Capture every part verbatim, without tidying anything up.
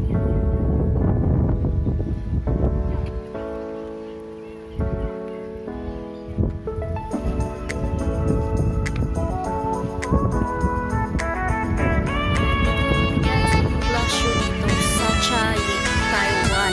Chiayi, Taiwan.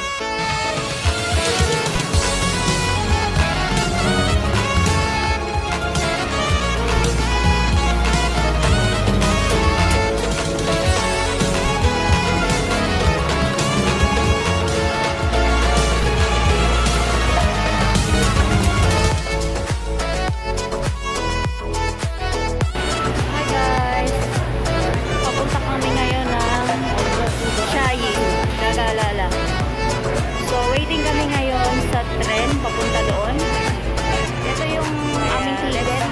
Papunta doon. Ito yung aming ticket.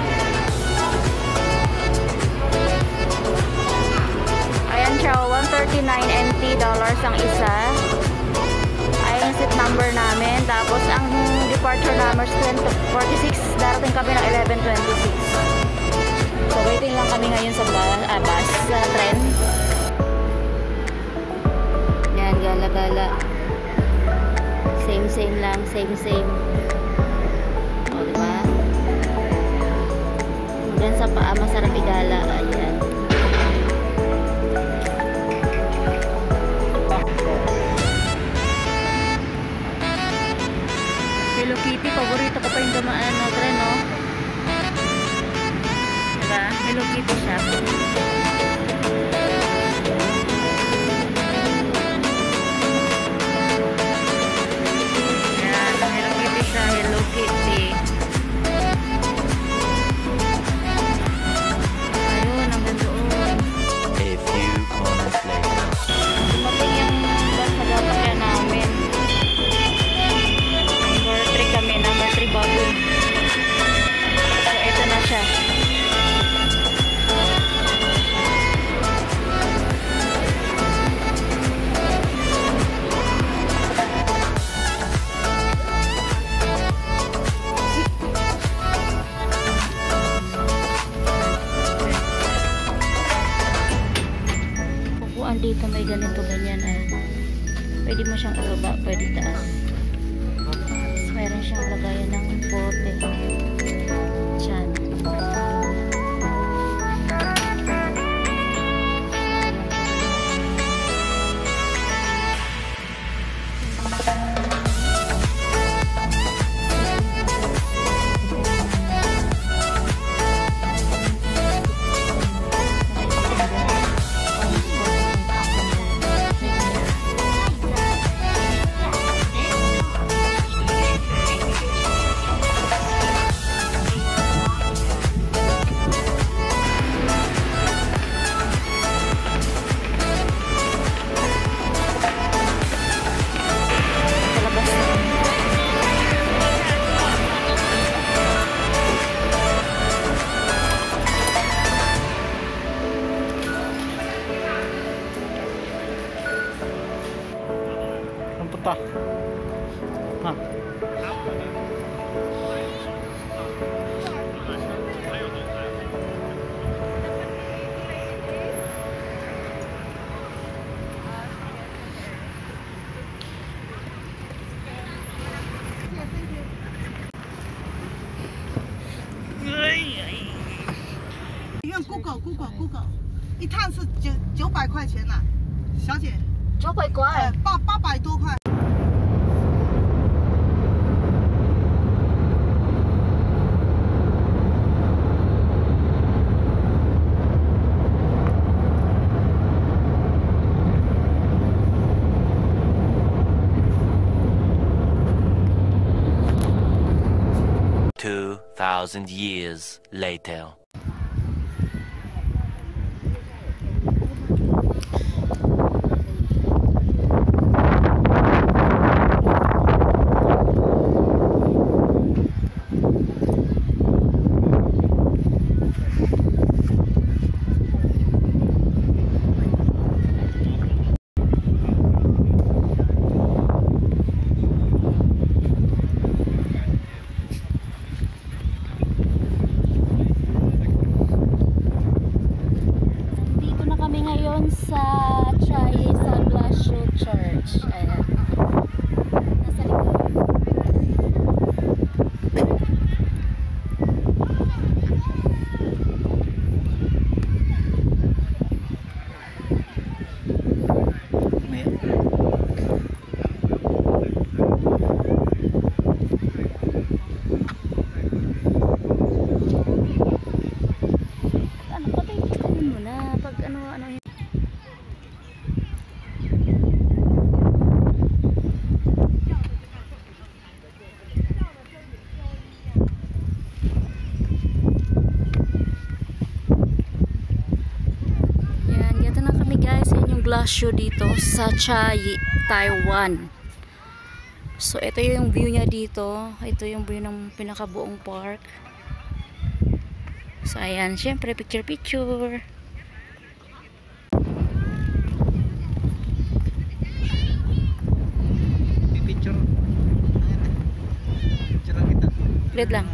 Ayan siya, one thirty-nine N T dollars ang isa. Ayan yung seat number namin. Tapos ang departure number twenty forty-six. Darating kami ng eleven twenty-six. So waiting lang kami ngayon sa bus, ah, bus sa tren. Yan, gala-gala. Same same lang, same same. O, diba? Hanggang sa paa, masarap igala. Ayan. Hello Kitty, paborito ko pa yung dumaan na tren, no? Diba? Hello Kitty siya. Hello Kitty. Ayun, ang gandoon. A few moments later. Dumating yung bus na gapakya namin. Number three kami, number three bago. So, ito na siya. Dito may ganito ganyan eh. Pwede mo siyang ibaba, pwede taas. Meron siyang lagayan ng bote. Diyan. Ha. Google Google Google， 一趟是九九百块钱呐，小姐。 九百块。 八八百多块。 Two thousand years later. Sa Chiayi, sa Blasio. church. Ayan. Nasa likod. Ano, patay-patayin mo na. Pag ano, ano yun. Yan, dito na kami guys. Yan yung glass show dito sa Chiayi, Taiwan. So, ito yung view niya dito. Ito yung view ng pinakabuong park. So, ayan. Siyempre, picture-picture. Picture. Picture lang kita. Ulit lang.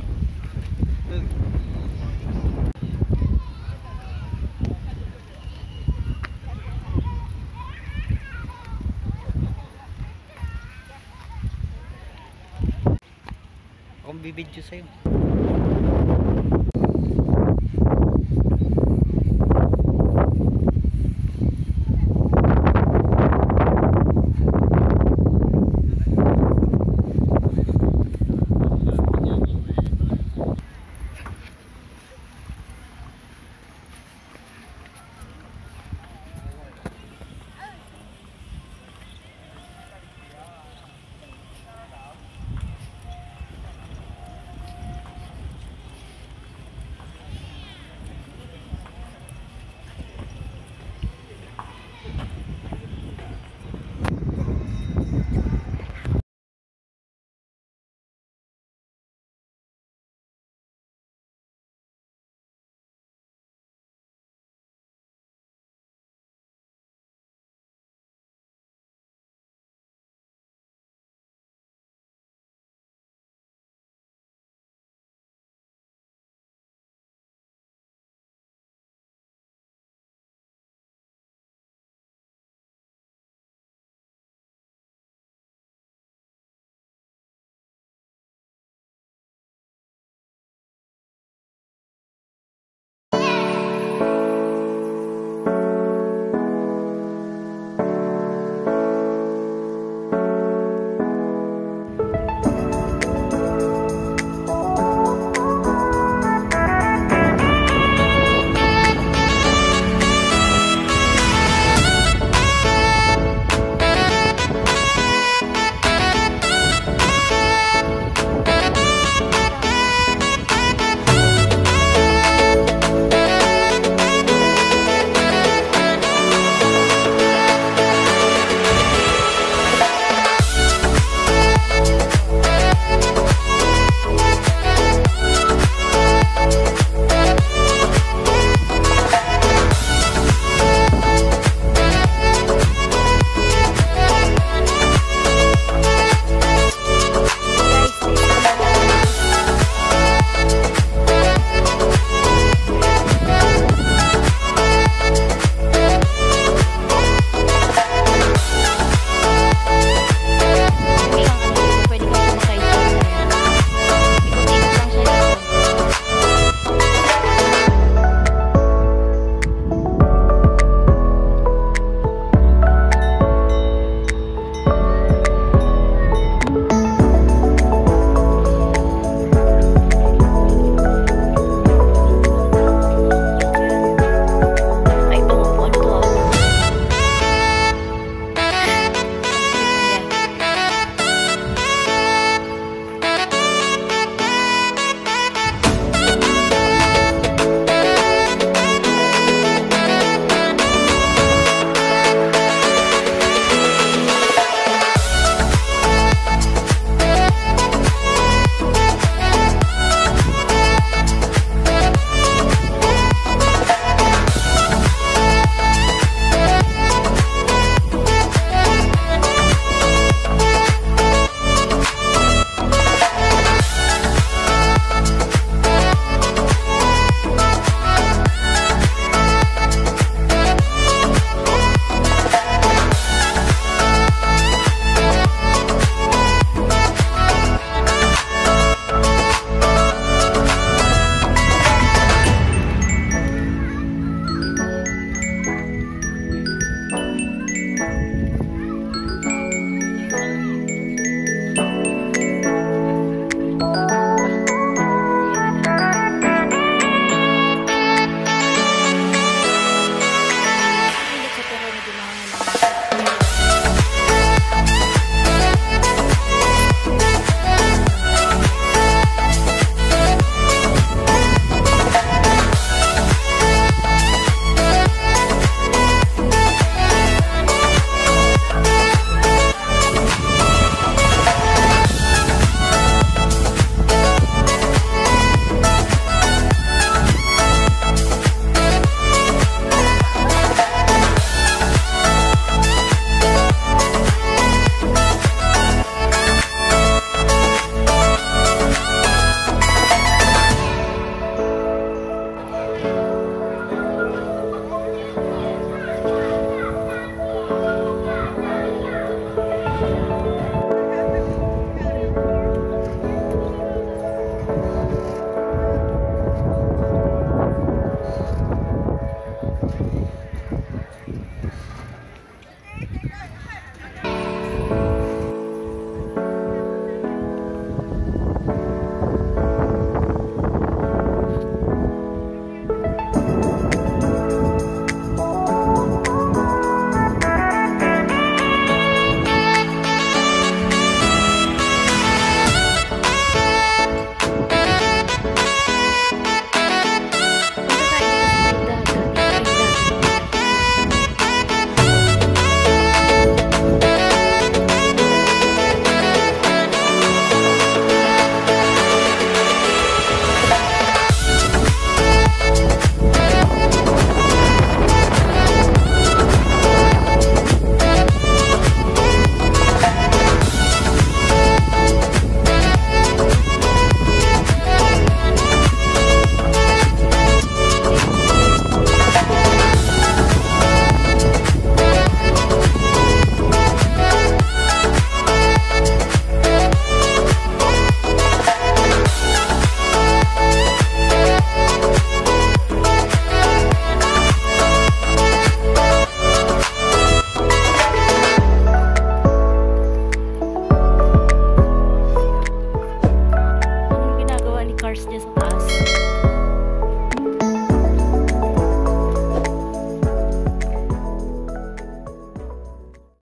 Akong bibidyo sa'yo.